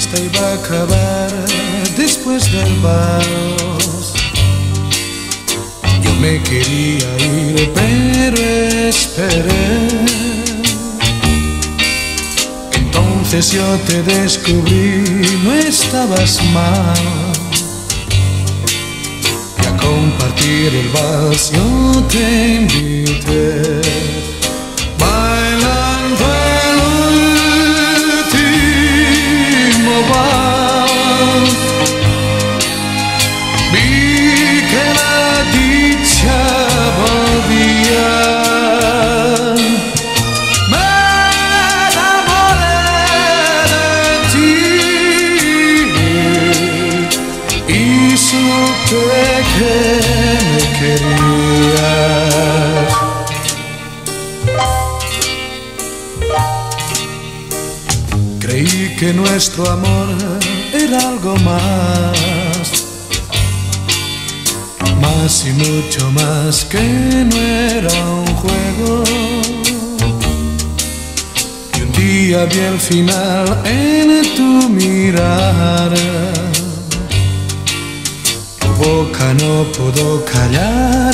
fiesta iba a acabar después del vals. Yo me quería ir, pero esperé. Entonces yo te descubrí, no estabas mal. Y a compartir el vals yo te invité. Bailando el último vals, vi que la dicha volvía. Me enamoré de ti y supe que me querías. Creí que nuestro amor era algo más y mucho más, que no era un juego. Y un día vi el final en tu mirar. Tu boca no pudo callar